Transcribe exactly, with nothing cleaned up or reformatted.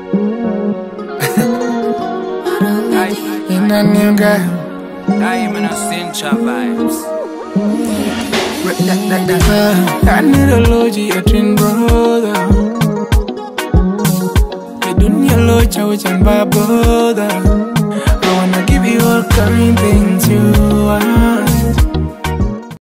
In a new girl. I'm in a Cincha vibes. I need a logi, a twin brother. The dunya locha, which I'm brother. I wanna give you all kind things you